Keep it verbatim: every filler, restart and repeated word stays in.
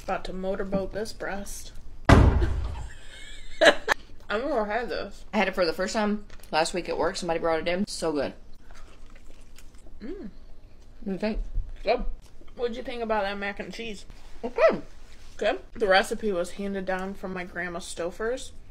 About to motorboat this breast. I've never had this. I had it for the first time last week at work. Somebody brought it in. So good. Mmm. What do you think? Good. What'd you think about that mac and cheese? It's good. Good. The recipe was handed down from my grandma Stouffer's.